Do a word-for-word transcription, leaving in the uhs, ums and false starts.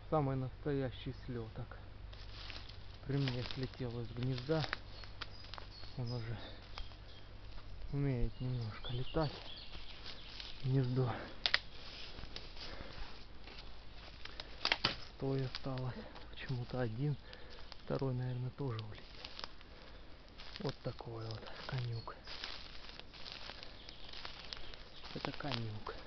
Самый настоящий слеток. При мне слетел из гнезда. Он уже умеет немножко летать. Гнездо. Стой осталось. Почему-то один. Второй, наверное, тоже улетел. Вот такой вот конюк. Это конюк.